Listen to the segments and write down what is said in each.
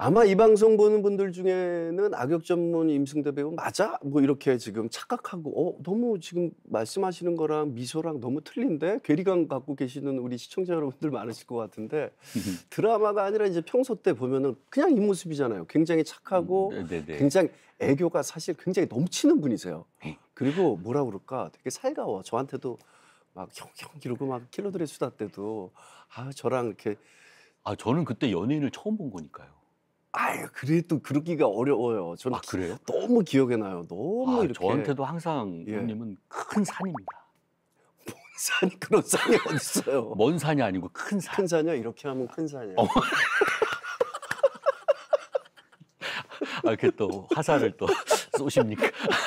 아마 이 방송 보는 분들 중에는 악역 전문 임승대 배우 맞아? 뭐 이렇게 지금 착각하고 너무 지금 말씀하시는 거랑 미소랑 너무 틀린데 괴리감 갖고 계시는 우리 시청자 여러분들 많으실 것 같은데 드라마가 아니라 이제 평소 때 보면은 그냥 이 모습이잖아요. 굉장히 착하고 굉장히 애교가 사실 굉장히 넘치는 분이세요. 그리고 뭐라 그럴까 되게 살가워. 저한테도 막 형 이러고 막 킬러들의 수다 때도 저랑 이렇게 저는 그때 연예인을 처음 본 거니까요. 그래도 그러기가 어려워요. 저는 그래요? 너무 기억에 나요. 너무 이렇게. 저한테도 항상 형님은 큰 산입니다. 뭔 산이 그런 산이 어딨어요. 먼 산이 아니고 큰 산. 큰 산이요? 이렇게 하면 큰 산이에요. 이렇게 또 화살을 또 쏘십니까?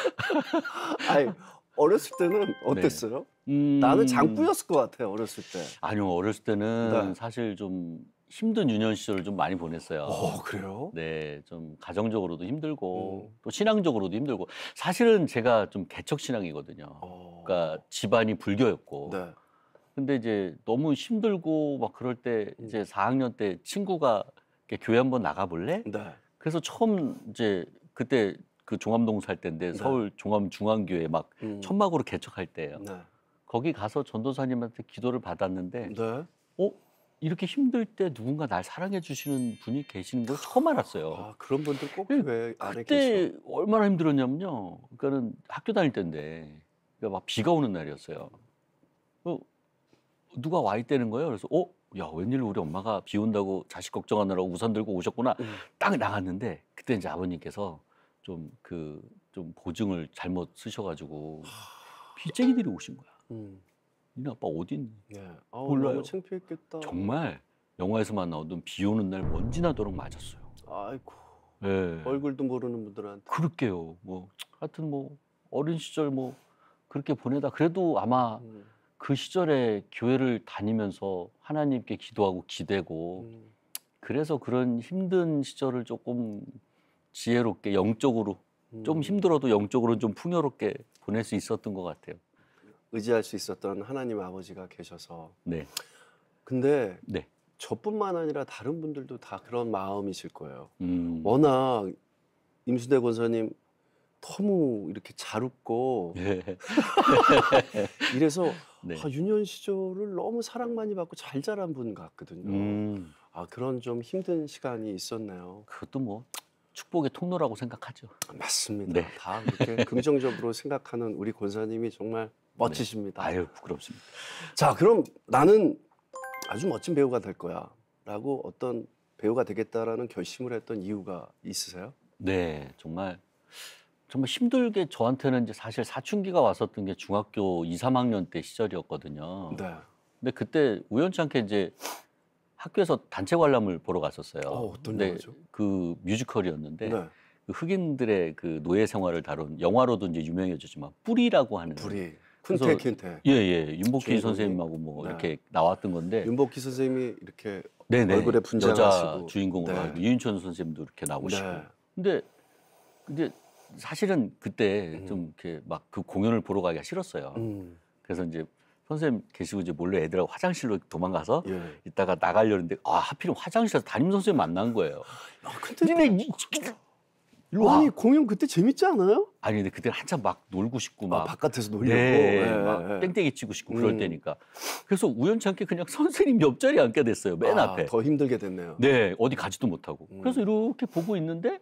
어렸을 때는 어땠어요? 나는 장꾸였을 것 같아요. 어렸을 때. 아니요. 어렸을 때는 사실 좀 힘든 유년 시절을 좀 많이 보냈어요. 그래요? 네, 좀 가정적으로도 힘들고 또 신앙적으로도 힘들고 사실은 제가 좀 개척 신앙이거든요. 그러니까 집안이 불교였고. 네. 근데 이제 너무 힘들고 막 그럴 때 이제 4학년 때 친구가 교회 한번 나가볼래? 네. 그래서 처음 이제 그때 그 종암동 살 때인데 서울 종암중앙교회 막 천막으로 개척할 때예요. 네. 거기 가서 전도사님한테 기도를 받았는데 네. 이렇게 힘들 때 누군가 날 사랑해 주시는 분이 계시는 걸 처음 알았어요. 그런 분들 꼭 교회 안에 그때 계셔. 얼마나 힘들었냐면요. 그러니까는 학교 다닐 때인데 그러니까 막 비가 오는 날이었어요. 누가 와 있다는 거예요. 그래서 야 웬일로 우리 엄마가 비 온다고 자식 걱정하느라고 우산 들고 오셨구나. 딱 나갔는데 그때 이제 아버님께서 좀 보증을 잘못 쓰셔가지고 빚쟁이들이 오신 거야. 니네 아빠 어디 있니? 몰라요. 너무 창피했겠다. 정말 영화에서만 나오던 비 오는 날 먼지 나도록 맞았어요. 아이고. 네. 얼굴도 모르는 분들한테. 그럴게요. 하여튼 어린 시절 그렇게 보내다 그래도 아마 그 시절에 교회를 다니면서 하나님께 기도하고 기대고 그래서 그런 힘든 시절을 조금 지혜롭게 영적으로 좀 힘들어도 영적으로는 좀 풍요롭게 보낼 수 있었던 것 같아요. 의지할 수 있었던 하나님 아버지가 계셔서. 네. 근데 저뿐만 아니라 다른 분들도 다 그런 마음이실 거예요. 워낙 임수대 권사님 너무 이렇게 잘 웃고 이래서 유년 시절을 너무 사랑 많이 받고 잘 자란 분 같거든요. 그런 좀 힘든 시간이 있었네요. 그것도 축복의 통로라고 생각하죠. 맞습니다. 다 그렇게 긍정적으로 생각하는 우리 권사님이 정말 멋지십니다. 아유, 부끄럽습니다. 자, 그럼 나는 아주 멋진 배우가 될 거야 라고 어떤 배우가 되겠다라는 결심을 했던 이유가 있으세요? 네, 정말 힘들게 저한테는 이제 사실 사춘기가 왔었던 게 중학교 2, 3학년 때 시절이었거든요. 네. 근데 그때 우연치 않게 이제 학교에서 단체 관람을 보러 갔었어요. 어떤 영화죠? 그 뮤지컬이었는데 그 흑인들의 그 노예 생활을 다룬 영화로도 이제 유명해졌지만 뿌리라고 하는. 뿌리. 쿤테. 윤복희 선생님하고 이렇게 나왔던 건데. 윤복희 선생님이 이렇게 얼굴에 분장하시고 여자 주인공으로 하고 유인천 선생님도 이렇게 나오시고. 근데 사실은 그때 좀 이렇게 막 그 공연을 보러 가기가 싫었어요. 그래서 이제 선생님 계시고 이제 몰래 애들하고 화장실로 도망가서 이따가 나가려는데 하필이면 화장실에서 담임 선생님 만난 거예요. 근데 아니 공연 그때 재밌지 않아요? 아니 근데 그때 한참 막 놀고 싶고 막 바깥에서 놀려고 막 땡땡이 치고 싶고 그럴 때니까 그래서 우연치 않게 그냥 선생님 옆자리에 앉게 됐어요. 맨 앞에. 더 힘들게 됐네요. 네, 어디 가지도 못하고. 그래서 이렇게 보고 있는데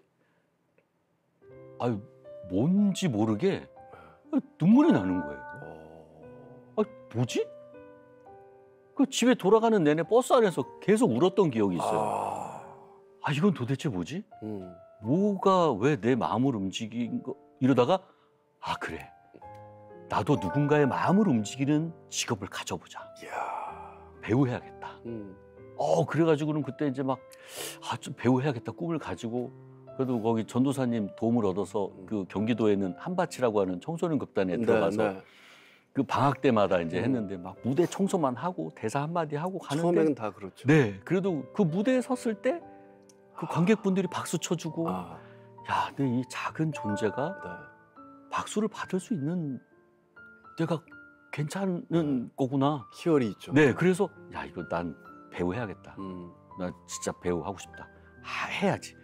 뭔지 모르게 눈물이 나는 거예요. 뭐지? 그 집에 돌아가는 내내 버스 안에서 계속 울었던 기억이 있어요. 이건 도대체 뭐지? 뭐가 왜 내 마음을 움직인 거? 이러다가 그래. 나도 누군가의 마음을 움직이는 직업을 가져보자. 배우 해야겠다. 그래가지고는 그때 이제 막 좀 배우 해야겠다 꿈을 가지고 그래도 거기 전도사님 도움을 얻어서 그 경기도에 있는 한밭이라고 하는 청소년 극단에 들어가서 그 방학 때마다 이제 했는데 막 무대 청소만 하고 대사 한마디 하고 가는데 처음에는 다 그렇죠. 네, 그래도 그 무대에 섰을 때 그 관객분들이 박수 쳐주고 내 이 작은 존재가 박수를 받을 수 있는 내가 괜찮은 거구나. 희열이 있죠. 네, 그래서 이거 난 배우 해야겠다. 나 진짜 배우 하고 싶다. 해야지.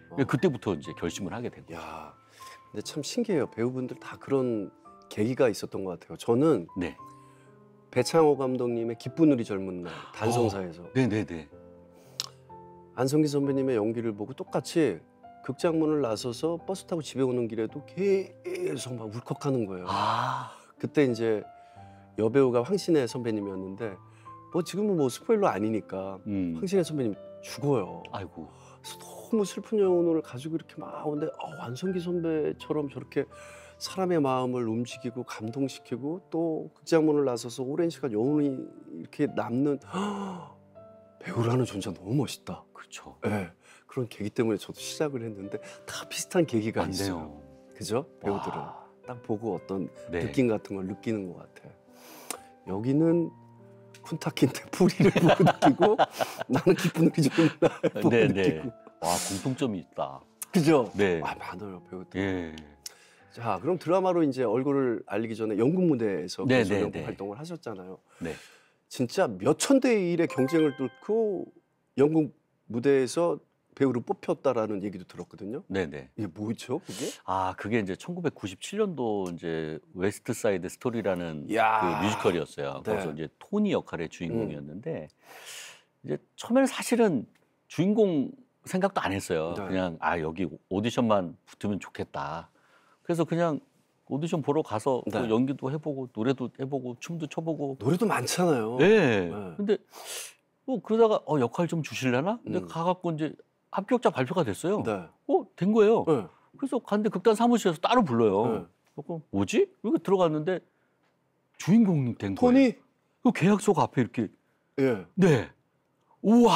그때부터 이제 결심을 하게 된 거예요. 야, 근데 참 신기해요. 배우분들 다 그런 계기가 있었던 것 같아요. 저는 네. 배창호 감독님의 기쁜 우리 젊은 날 단성사에서 네네네. 안성기 선배님의 연기를 보고 똑같이 극장문을 나서서 버스 타고 집에 오는 길에도 계속 막 울컥하는 거예요. 그때 이제 여배우가 황신혜 선배님이었는데 뭐 지금은 뭐 스포일러 아니니까 황신혜 선배님 죽어요. 아이고. 그래서 너무 슬픈 영혼을 가지고 이렇게 막 오는데 안성기 선배처럼 저렇게 사람의 마음을 움직이고 감동시키고 또 극장문을 나서서 오랜 시간 영혼이 이렇게 남는 배우라는 존재가 너무 멋있다. 그렇죠. 네, 그런 계기 때문에 저도 시작을 했는데 다 비슷한 계기가 있어요. 그죠? 배우들은 와. 딱 보고 어떤 네. 느낌 같은 걸 느끼는 것 같아. 여기는 쿤타킨테 뿌리를 보고 느끼고 나는 기쁜 우리 젊은 날 보고 느끼고. 와, 공통점이 있다. 그죠? 네. 많아요 배우들. 예. 자, 그럼 드라마로 이제 얼굴을 알리기 전에 연극 무대에서 네, 계속 네, 연극 네. 활동을 하셨잖아요. 네. 진짜 몇 천대 일의 경쟁을 뚫고 연극 무대에서 배우로 뽑혔다라는 얘기도 들었거든요. 네네. 이게 뭐죠, 그게? 그게 이제 1997년도 이제 웨스트 사이드 스토리라는 야. 그 뮤지컬이었어요. 네. 거기서 이제 토니 역할의 주인공이었는데 이제 처음에는 사실은 주인공 생각도 안 했어요. 네. 그냥 여기 오디션만 붙으면 좋겠다. 그래서 그냥 오디션 보러 가서 네. 또 연기도 해보고 노래도 해보고 춤도 춰보고. 노래도 많잖아요. 네. 네. 근데 뭐 그러다가 역할 좀 주실래나? 근데 가갖고 이제 합격자 발표가 됐어요. 네. 된 거예요. 네. 그래서 갔는데 극단 사무실에서 따로 불러요. 네. 그래서 뭐지? 이렇게 들어갔는데 주인공 된 거예요. 토니? 그 계약서가 앞에 이렇게. 예. 네. 우와.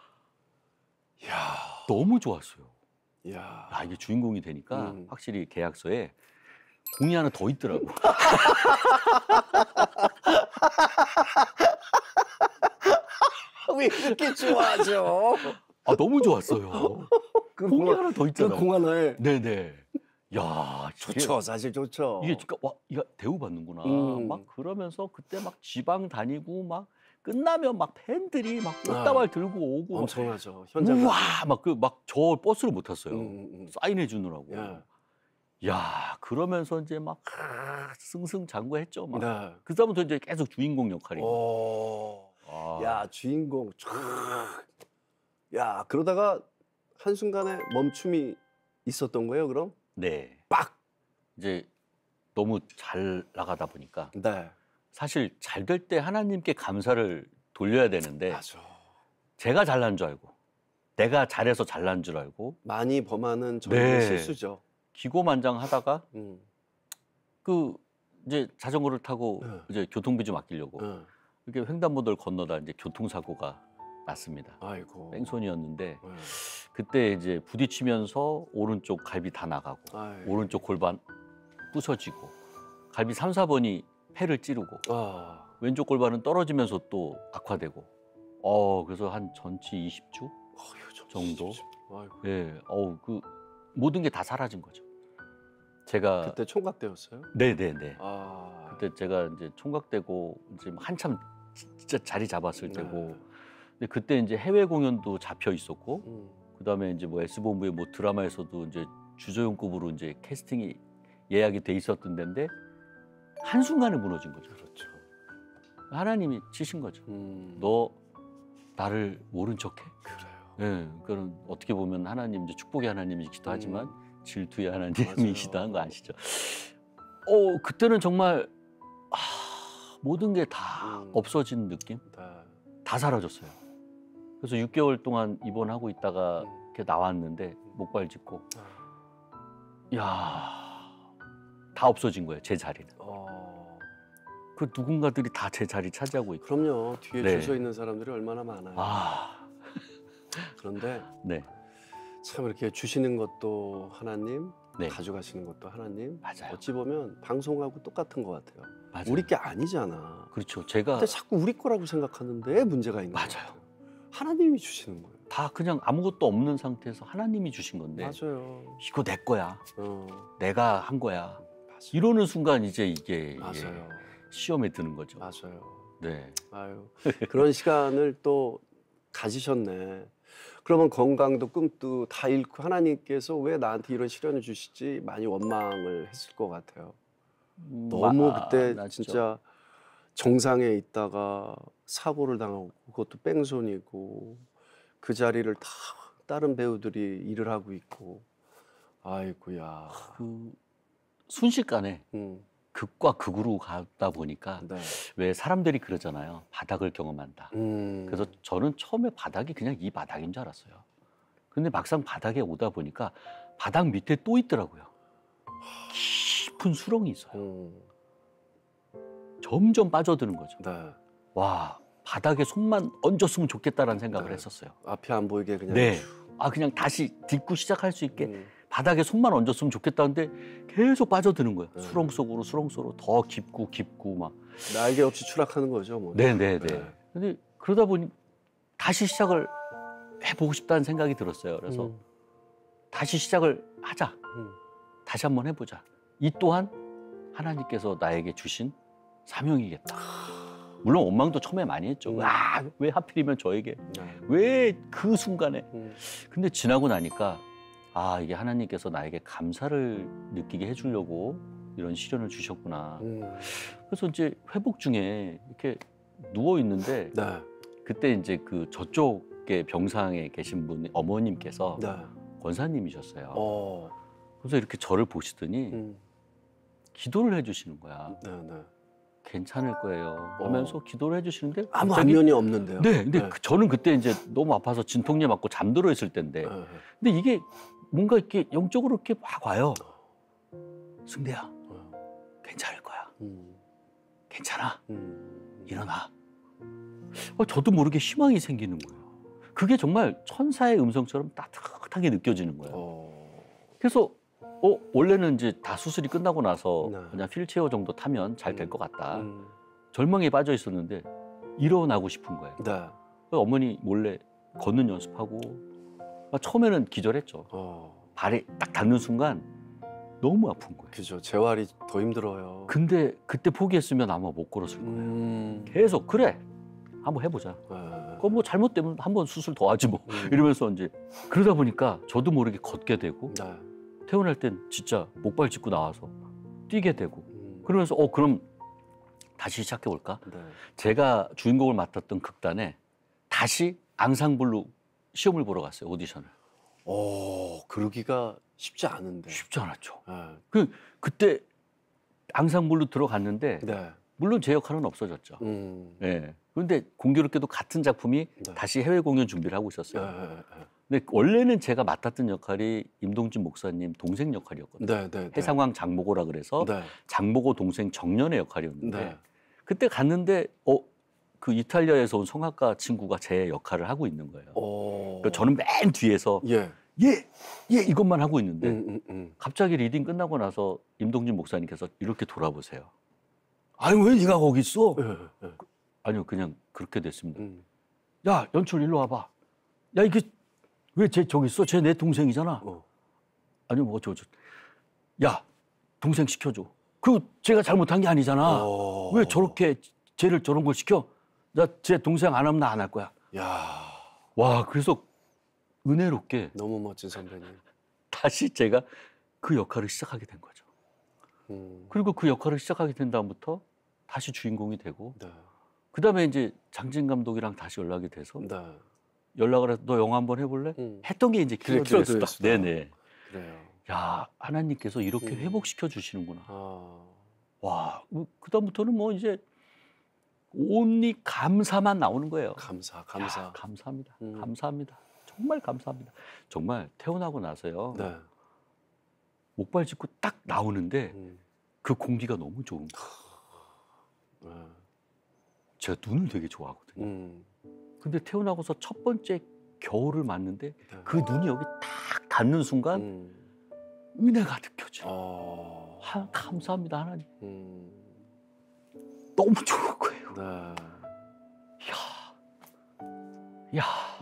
야. 너무 좋았어요. 야. 이게 주인공이 되니까 확실히 계약서에 공이 하나 더 있더라고. 왜 이렇게 좋아하죠? 너무 좋았어요. 그 공이 하나 더 있잖아요. 공 하나에. 네네. 야, 좋죠. 사실 좋죠. 이게 진짜 이거 대우 받는구나. 막 그러면서 그때 막 지방 다니고 막 끝나면 막 팬들이 막 꽃다발 들고 오고. 엄청나죠. 현장. 우와, 막 저 버스를 못 탔어요. 사인해 주느라고. 야. 야, 그러면서 이제 막 승승장구했죠. 막. 네. 그다음부터 이제 계속 주인공 역할이. 야, 주인공. 야, 그러다가 한순간에 멈춤이 있었던 거예요, 그럼? 네. 빡! 이제 너무 잘 나가다 보니까 네. 사실 잘 될 때 하나님께 감사를 돌려야 되는데 맞아. 제가 잘난 줄 알고 내가 잘해서 잘난 줄 알고 많이 범하는 저희의 네. 실수죠. 기고만장하다가 이제 자전거를 타고 네. 이제 교통비 좀 아끼려고 이렇게 횡단보도를 건너다 이제 교통사고가 났습니다. 아이고. 뺑소니였는데 네. 그때 이제 부딪히면서 오른쪽 갈비 다 나가고 아이고. 오른쪽 골반 부서지고 갈비 3, 4번이 폐를 찌르고 왼쪽 골반은 떨어지면서 또 악화되고 그래서 한 전치 20주 정도. 아이고. 예, 그 모든 게 다 사라진 거죠. 제가 그때 총각대였어요? 네네네. 아. 그때 제가 이제 총각되고 이제 한참 진짜 자리 잡았을 네. 때고, 근데 그때 이제 해외 공연도 잡혀 있었고, 그다음에 이제 뭐 S본부의 뭐 드라마에서도 이제 주조연급으로 이제 캐스팅이 예약이 돼 있었던 데인데 한 순간에 무너진 거죠. 그렇죠. 하나님이 치신 거죠. 너 나를 모른 척해? 그래요. 예, 그런 어떻게 보면 하나님 이제 축복의 하나님이기도 하지만 질투의 하나님이시기도 한 거 아시죠? 그때는 정말 모든 게 다 없어진 느낌, 네. 다 사라졌어요. 그래서 6개월 동안 입원하고 있다가 이렇게 나왔는데 목발 짚고, 야, 다 없어진 거예요, 제 자리는. 그 누군가들이 다 제 자리 차지하고 있고. 그럼요. 뒤에 네. 줄 서 있는 사람들이 얼마나 많아요. 그런데 네. 참 이렇게 주시는 것도 하나님, 네. 가져가시는 것도 하나님. 맞아요. 어찌 보면 방송하고 똑같은 것 같아요. 맞아요. 우리 게 아니잖아. 그렇죠. 제가 근데 자꾸 우리 거라고 생각하는데 문제가 있는 거예요. 맞아요. 하나님이 주시는 거예요. 다 그냥 아무것도 없는 상태에서 하나님이 주신 건데 맞아요. 이거 내 거야. 어, 내가 한 거야. 맞아요. 이러는 순간 이제 이게 맞아요. 시험에 드는 거죠. 맞아요. 네. 아유, 그런 시간을 또 가지셨네. 그러면 건강도 꿈도 다 잃고 하나님께서 왜 나한테 이런 시련을 주시지 많이 원망을 했을 것 같아요. 너무 그때 맞죠. 진짜 정상에 있다가 사고를 당하고 그것도 뺑소니고 그 자리를 다 다른 배우들이 일을 하고 있고 아이고야. 그 순식간에 음, 극과 극으로 가다 보니까 네. 왜 사람들이 그러잖아요. 바닥을 경험한다. 그래서 저는 처음에 바닥이 그냥 이 바닥인 줄 알았어요. 근데 막상 바닥에 오다 보니까 바닥 밑에 또 있더라고요. 깊은 수렁이 있어요. 점점 빠져드는 거죠. 네. 와, 바닥에 손만 얹었으면 좋겠다라는 생각을 네. 했었어요. 앞이 안 보이게 그냥. 네. 아, 그냥 다시 딛고 시작할 수 있게 음, 바닥에 손만 얹었으면 좋겠다는데 계속 빠져드는 거예요. 네. 수렁 속으로 더 깊고 막. 날개 없이 추락하는 거죠. 뭐. 네네네. 네. 근데 그러다 보니 다시 시작을 해보고 싶다는 생각이 들었어요. 그래서 다시 시작을 하자. 다시 한번 해보자. 이 또한 하나님께서 나에게 주신 사명이겠다. 물론 원망도 처음에 많이 했죠. 아, 왜 하필이면 저에게? 네. 왜 그 순간에? 근데 지나고 나니까 아, 이게 하나님께서 나에게 감사를 느끼게 해주려고 이런 시련을 주셨구나. 그래서 이제 회복 중에 이렇게 누워 있는데 네. 그때 이제 그 저쪽에 병상에 계신 분 어머님께서 네. 권사님이셨어요. 그래서 이렇게 저를 보시더니 기도를 해주시는 거야. 네, 네. 괜찮을 거예요 하면서 기도를 해주시는데 아무 갑자기- 안면이 없는데요. 네, 근데 네. 저는 그때 이제 너무 아파서 진통제 맞고 잠들어 있을 때인데 네. 근데 이게 뭔가 이렇게 영적으로 이렇게 막 와요. 승대야, 괜찮을 거야. 괜찮아. 일어나. 저도 모르게 희망이 생기는 거예요. 그게 정말 천사의 음성처럼 따뜻하게 느껴지는 거예요. 그래서 원래는 이제 다 수술이 끝나고 나서 네. 그냥 휠체어 정도 타면 잘 될 것 같다. 음. 절망에 빠져 있었는데 일어나고 싶은 거예요. 네. 그래서 어머니 몰래 걷는 연습하고 처음에는 기절했죠. 발에 딱 닿는 순간 너무 아픈 거예요. 그죠. 재활이 더 힘들어요. 근데 그때 포기했으면 아마 못 걸었을 거예요. 계속 그래 한번 해보자. 그거 뭐 잘못되면 한번 수술 더 하지 뭐 이러면서 이제 그러다 보니까 저도 모르게 걷게 되고 네. 퇴원할 땐 진짜 목발 짚고 나와서 뛰게 되고 그러면서 그럼 다시 시작해 볼까? 네. 제가 주인공을 맡았던 극단에 다시 앙상블루 시험을 보러 갔어요. 오디션을. 그러기가 쉽지 않은데. 쉽지 않았죠. 네. 그때 앙상블루 들어갔는데 네. 물론 제 역할은 없어졌죠. 네. 그런데 공교롭게도 같은 작품이 네. 다시 해외 공연 준비를 하고 있었어요. 네. 근데 원래는 제가 맡았던 역할이 임동진 목사님 동생 역할이었거든요. 네. 네. 해상왕 장보고라 그래서 네. 장보고 동생 정년의 역할이었는데 네. 그때 갔는데 그 이탈리아에서 온 성악가 친구가 제 역할을 하고 있는 거예요. 그러니까 저는 맨 뒤에서 예. 예 이것만 하고 있는데 음. 갑자기 리딩 끝나고 나서 임동진 목사님께서 이렇게 돌아보세요. 아니 왜 네가 거기 있어? 예. 아니요 그냥 그렇게 됐습니다. 음. 야 연출 일로 와봐. 야 이게 왜 쟤 저기 있어? 쟤 내 동생이잖아. 아니요 뭐 야 동생 시켜줘. 그 제가 잘못한 게 아니잖아. 왜 저렇게 쟤를 저런 걸 시켜? 나 쟤 동생 안 하면 나 안 할 거야. 야. 와 그래서 은혜롭게 너무 멋진 선배님. 다시 제가 그 역할을 시작하게 된 거죠. 그리고 그 역할을 시작하게 된 다음부터 다시 주인공이 되고 네. 그다음에 이제 장진 감독이랑 다시 연락이 돼서 네. 연락을 해서 너 영화 한번 해볼래? 했던 게 이제 그래, 키워드였어. 키워드였어. 네네. 그래요. 야 하나님께서 이렇게 회복시켜 주시는구나. 아. 와 그다음부터는 뭐 이제 온리 감사만 나오는 거예요. 감사. 야, 감사합니다. 음. 감사합니다. 정말 감사합니다. 정말 태어나고 나서요. 네. 목발 짚고 딱 나오는데 음. 그 공기가 너무 좋은 거예요. 네. 제가 눈을 되게 좋아하거든요. 근데 태어나고서 첫 번째 겨울을 맞는데 네. 그 눈이 여기 딱 닿는 순간 은혜가 느껴져요. 감사합니다 하나님. 너무 좋은 거예요. 네. 야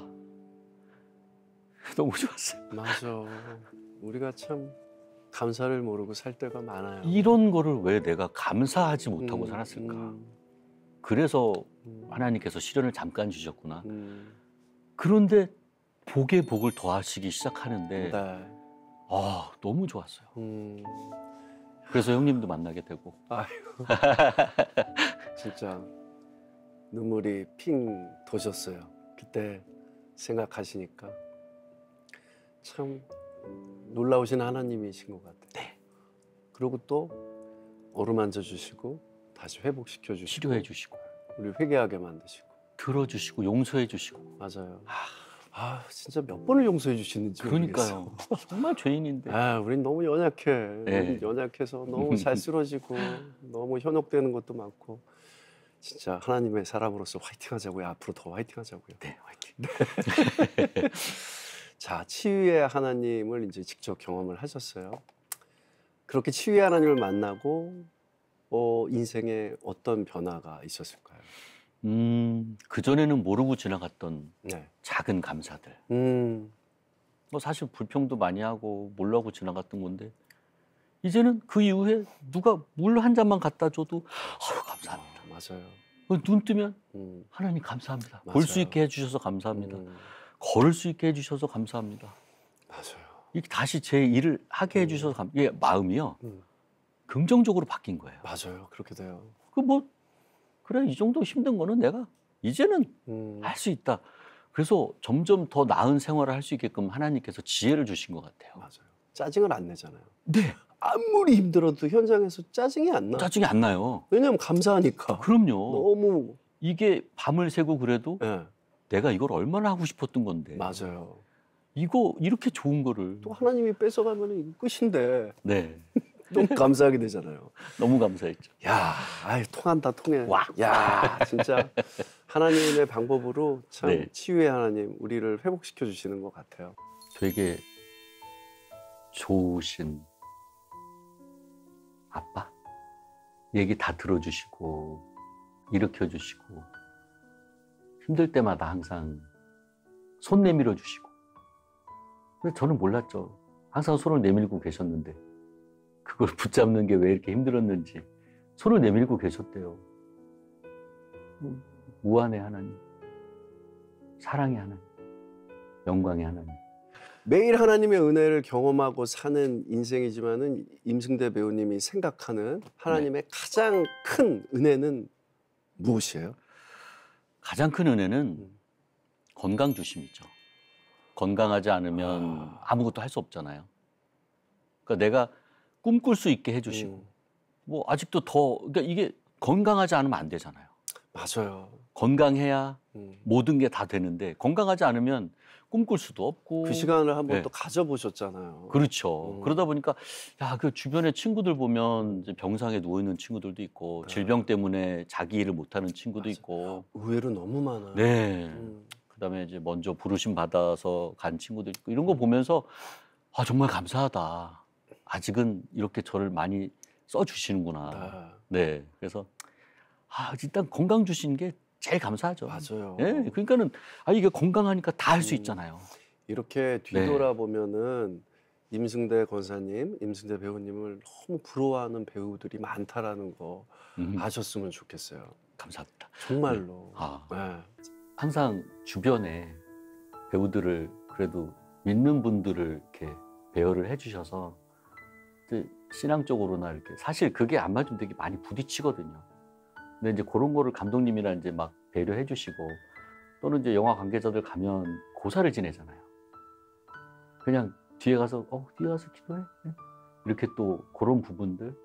너무 좋았어요. 맞아. 우리가 참 감사를 모르고 살 때가 많아요. 이런 거를 왜 내가 감사하지 못하고 살았을까? 그래서 하나님께서 시련을 잠깐 주셨구나. 그런데 복에 복을 더하시기 시작하는데 네. 아, 너무 좋았어요. 음. 그래서 형님도 만나게 되고. 아유. 진짜 눈물이 핑 도셨어요. 그때 생각하시니까 참 놀라우신 하나님이신 것 같아요. 네. 그리고 또 어루만져 주시고 다시 회복시켜 주시고 치료해 주시고 우리 회개하게 만드시고 들어주시고 용서해 주시고. 맞아요. 진짜 몇 번을 용서해 주시는지 그러니까요. 모르겠어요. 정말 죄인인데. 우린 너무 연약해. 네. 우린 연약해서 너무 잘 쓰러지고 너무 현혹되는 것도 많고 진짜 하나님의 사람으로서 화이팅하자고요. 앞으로 더 화이팅하자고요. 네, 화이팅. 자, 치유의 하나님을 이제 직접 경험을 하셨어요. 그렇게 치유의 하나님을 만나고 인생에 어떤 변화가 있었을까요? 그전에는 모르고 지나갔던 네. 작은 감사들. 뭐 사실 불평도 많이 하고 몰라고 지나갔던 건데 이제는 그 이후에 누가 물 한 잔만 갖다 줘도 감사합니다. 맞아요. 눈 뜨면 하나님 감사합니다. 볼 수 맞아요. 있게 해주셔서 감사합니다. 걸을 수 있게 해주셔서 감사합니다. 맞아요. 이게 다시 제 일을 하게 해주셔서 이게 마음이요. 긍정적으로 바뀐 거예요. 맞아요. 그렇게 돼요. 그래 이 정도 힘든 거는 내가 이제는 할 수 있다. 그래서 점점 더 나은 생활을 할 수 있게끔 하나님께서 지혜를 주신 것 같아요. 맞아요. 짜증을 안 내잖아요. 네. 아무리 힘들어도 현장에서 짜증이 안 나. 짜증이 안 나요. 왜냐면 감사하니까. 그럼요. 너무. 이게 밤을 새고 그래도 네. 내가 이걸 얼마나 하고 싶었던 건데. 맞아요. 이거 이렇게 좋은 거를. 또 하나님이 뺏어가면 끝인데. 네. 너무 감사하게 되잖아요. 너무 감사했죠. 야, 통한다, 통해. 와. 야, 진짜 하나님의 방법으로 참 네. 치유의 하나님 우리를 회복시켜 주시는 것 같아요. 되게 좋으신 아빠? 얘기 다 들어주시고 일으켜주시고 힘들 때마다 항상 손 내밀어 주시고. 근데 저는 몰랐죠. 항상 손을 내밀고 계셨는데 그걸 붙잡는 게 왜 이렇게 힘들었는지 손을 내밀고 계셨대요. 무한의 하나님, 사랑의 하나님, 영광의 하나님. 매일 하나님의 은혜를 경험하고 사는 인생이지만은 임승대 배우님이 생각하는 하나님의 가장 큰 은혜는 무엇이에요? 가장 큰 은혜는 건강 주심이죠. 건강하지 않으면 아무것도 할 수 없잖아요. 그러니까 내가 꿈꿀 수 있게 해주시고, 뭐 아직도 그러니까 이게 건강하지 않으면 안 되잖아요. 맞아요. 건강해야 모든 게 다 되는데 건강하지 않으면 꿈꿀 수도 없고. 그 시간을 한번 네. 또 가져보셨잖아요. 그렇죠. 그러다 보니까 그 주변에 친구들 보면 이제 병상에 누워 있는 친구들도 있고 질병 때문에 자기 일을 못하는 친구도 있고. 의외로 너무 많아요. 네. 그다음에 이제 먼저 부르심 받아서 간 친구도 있고 이런 거 보면서 정말 감사하다. 아직은 이렇게 저를 많이 써주시는구나. 네. 그래서 일단 건강 주신 게 제일 감사하죠. 맞아요. 네. 그러니까는 이게 건강하니까 다 할 수 있잖아요. 이렇게 뒤돌아보면은 임승대 권사님, 임승대 배우님을 너무 부러워하는 배우들이 많다라는 거 아셨으면 좋겠어요. 감사합니다. 정말로. 네. 항상 주변에 배우들을 그래도 믿는 분들을 이렇게 배려를 해주셔서 신앙적으로나 이렇게 사실 그게 안 맞으면 되게 많이 부딪히거든요. 근데 이제 그런 거를 감독님이랑 이제 막 배려해 주시고 또는 이제 영화 관계자들 가면 고사를 지내잖아요. 그냥 뒤에 가서 뒤에 가서 기도해. 네? 이렇게 또 그런 부분들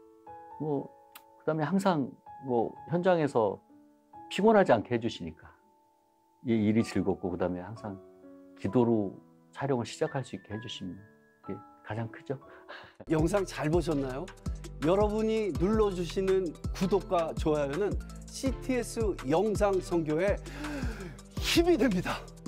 그다음에 항상 현장에서 피곤하지 않게 해주시니까 이 일이 즐겁고 그다음에 항상 기도로 촬영을 시작할 수 있게 해주시는 게 가장 크죠. 영상 잘 보셨나요? 여러분이 눌러주시는 구독과 좋아요는 CTS 영상 선교에 힘이 됩니다.